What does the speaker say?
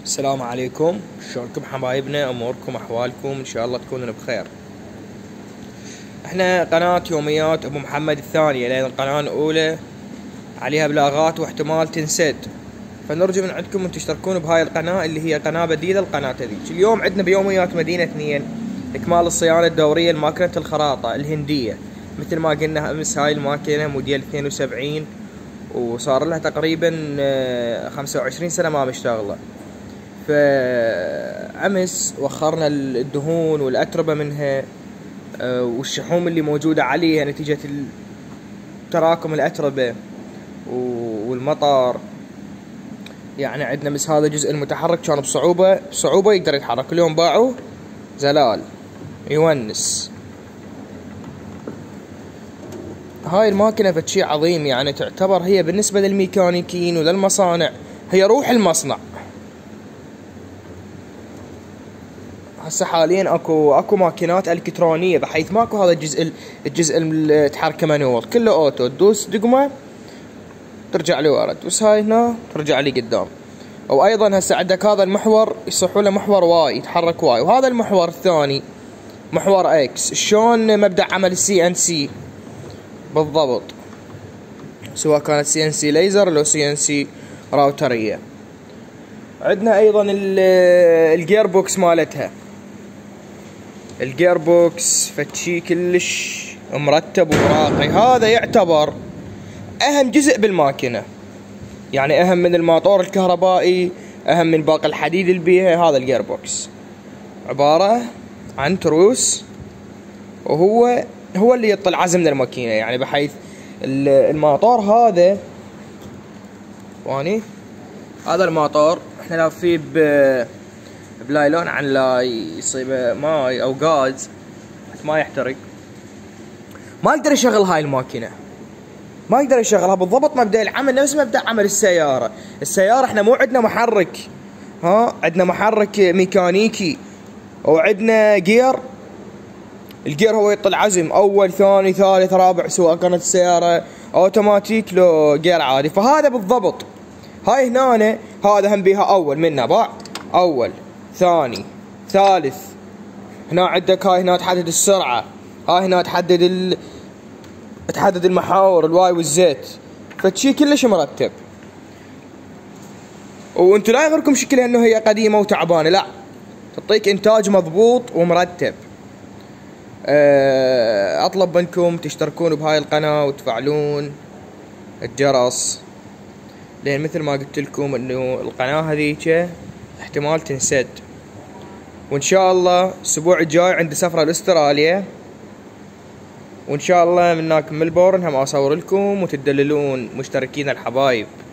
السلام عليكم، شلونكم حبايبنا؟ اموركم احوالكم ان شاء الله تكونون بخير. احنا قناة يوميات ابو محمد الثانية، لان القناة الاولى عليها بلاغات واحتمال تنسد، فنرجو من عندكم ان تشتركون بهاي القناة اللي هي قناة بديلة للقناة هذيك. اليوم عندنا بيوميات مدينة 2 اكمال الصيانة الدورية لماكينة الخراطة الهندية. مثل ما قلنا امس هاي الماكينة موديل 72 وصار لها تقريبا 25 سنة ما مشتغلة. فأمس وخرنا الدهون والأتربة منها والشحوم اللي موجودة عليها نتيجة تراكم الأتربة والمطر. يعني عندنا مس هذا الجزء المتحرك كان بصعوبة يقدر يتحرك. اليوم باعوه زلال يونس. هاي الماكينة فشي عظيم، يعني تعتبر هي بالنسبة للميكانيكيين وللمصانع هي روح المصنع. هسه حاليا اكو ماكينات الكترونيه بحيث ماكو هذا الجزء اللي تحركه مانوال، كله اوتو، تدوس دقمه ترجع لورا، تدوس هاي هنا ترجع لي قدام. وايضا هسه عندك هذا المحور يصحوا له محور واي يتحرك واي، وهذا المحور الثاني محور اكس. شلون مبدأ عمل السي ان سي بالضبط، سواء كانت سي ان سي ليزر لو سي ان سي راوتريه. عندنا ايضا الجير بوكس مالتها، الجير بوكس فتشي كلش مرتب وراقي. هذا يعتبر اهم جزء بالماكينة، يعني اهم من الماطور الكهربائي، اهم من باقي الحديد اللي بيها. هذا الجير بوكس عبارة عن تروس، وهو اللي يعطي العزم للماكينة، يعني بحيث الماطور هذا هذا الماطور احنا لافيه بلايلون عن لا يصيبه ماي او غاز ما يحترق. ما يقدر يشغل هاي الماكينة، ما يقدر يشغلها بالضبط. مبدأ العمل نفس مبدأ عمل السيارة احنا مو عندنا محرك، عندنا محرك ميكانيكي وعندنا جير. الجير هو يعطي العزم اول ثاني ثالث رابع، سواء كانت السيارة اوتوماتيك لو جير عادي. فهذا بالضبط هاي هنا، هذا هم بيها اول منه باع، اول ثاني ثالث. هنا عندك هاي هنا تحدد السرعة، هاي هنا تحدد المحاور الواي والزيت، فشي كلش مرتب. وانتو لا يغركم شكلها انه هي قديمة وتعبانة، لا، تعطيك انتاج مضبوط ومرتب. اطلب منكم تشتركون بهاي القناة وتفعلون الجرس، لان مثل ما قلت لكم انه القناة هذيك احتمال تنسد. وان شاء الله الاسبوع الجاي عندي سفرة لاستراليا، وان شاء الله من هناك من ملبورن هم اصور لكم وتدللون مشتركين الحبايب.